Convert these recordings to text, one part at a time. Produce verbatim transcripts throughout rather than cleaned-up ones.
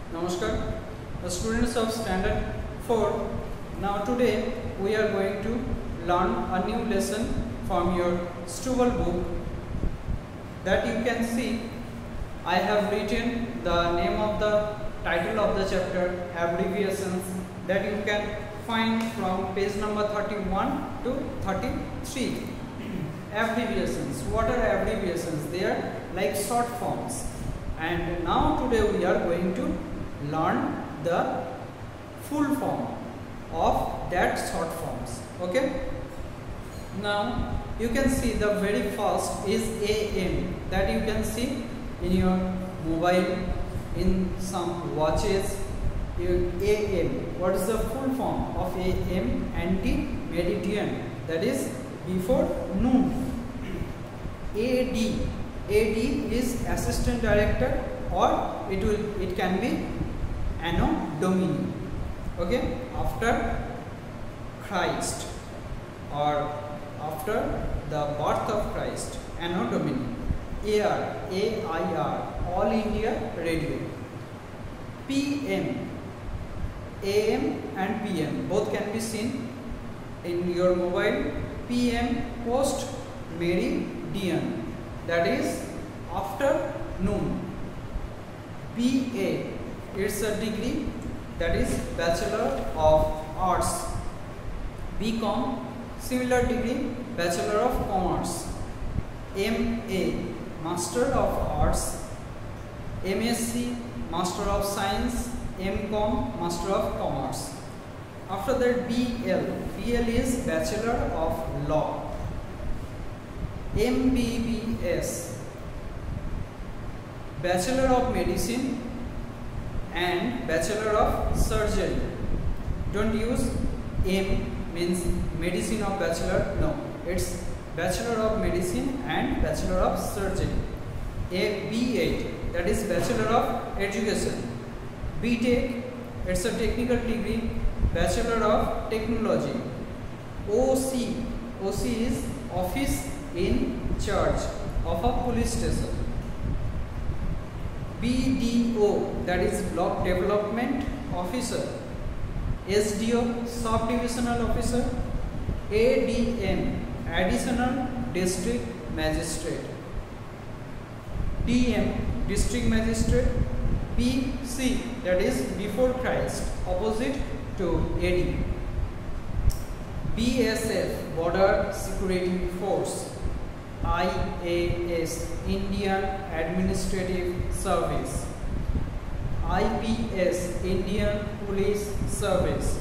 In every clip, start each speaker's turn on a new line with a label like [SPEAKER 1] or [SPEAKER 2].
[SPEAKER 1] Namaskar, the students of standard four. Now today we are going to learn a new lesson from your Struble book. That you can see I have written the name of the title of the chapter, abbreviations, that you can find from page number thirty-one to thirty-three. Abbreviations. What are abbreviations? They are like short forms. And now today we are going to learn the full form of that short forms. Okay. Now you can see the very first is A M, that you can see in your mobile, in some watches. A M. What is the full form of A M? Ante-meridian. That is before noon. A D. A D is assistant director, or it will it can be Anno Domini. Okay, after Christ or after the birth of Christ, Anno Domini. A R, A I R, All India Radio. P M, A M and P M both can be seen in your mobile. P M, post meridian, that is after noon. B A, it's a degree, that is Bachelor of Arts. B Com, similar degree, Bachelor of Commerce. M A, Master of Arts. M S C, Master of Science. M Com, Master of Commerce. After that, B L. B L is Bachelor of Law. M B B S, Bachelor of Medicine and Bachelor of Surgery. Don't use M means medicine of bachelor. No, it's Bachelor of Medicine and Bachelor of Surgery. A B eight, that is Bachelor of Education. B Tech, it's a technical degree, Bachelor of Technology. O C, O C is Office in Charge of a police station. B D O, that is Block Development Officer. S D O, Sub-Divisional Officer. A D M, Additional District Magistrate. D M, District Magistrate. B C, that is Before Christ, opposite to A D. B S F, Border Security Force. I A S, Indian Administrative Service. I P S, Indian Police Service.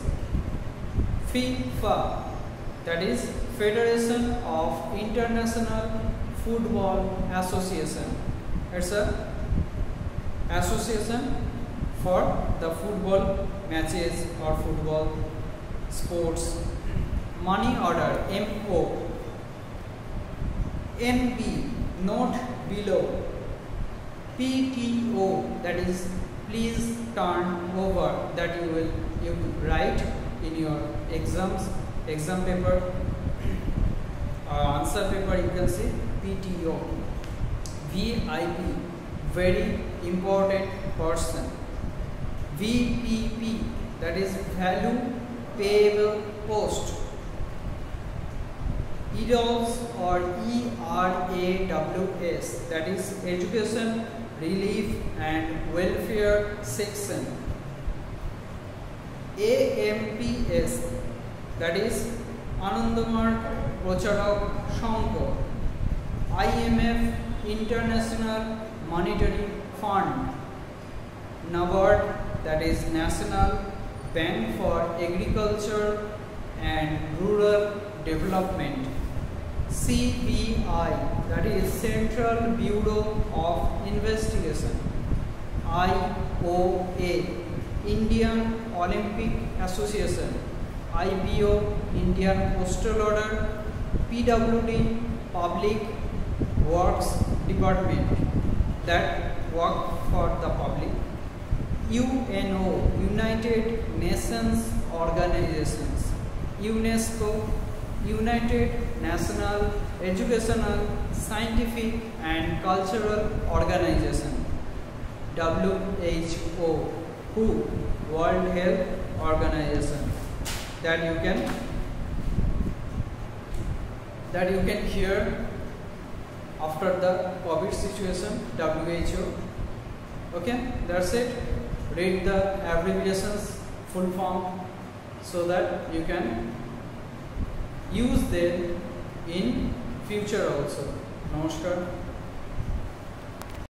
[SPEAKER 1] FIFA, that is Federation of International Football Association. It's a association for the football matches or football sports. Money order, M O. N B, note below. P T O, that is please turn over, that you will you write in your exams, exam paper or answer paper. You can see P T O. V I P, very important person. V P P, that is value payable post. E R A W S or E R A W S, that is Education, Relief and Welfare Section. A M P S, that is Anandamarg Procharak Shanko. I M F, International Monetary Fund. NABARD, that is National Bank for Agriculture and Rural Development. C B I, that is Central Bureau of Investigation. I O A, Indian Olympic Association. I B O, Indian Postal Order. P W D, Public Works Department, that work for the public. U N O, United Nations Organizations. UNESCO, United National Educational, Scientific and Cultural Organization. W H O, Who? World Health Organization. That you can that you can hear after the COVID situation, W H O. Okay, that's it. Read the abbreviations, full form, so that you can use them in future also. Namaskar.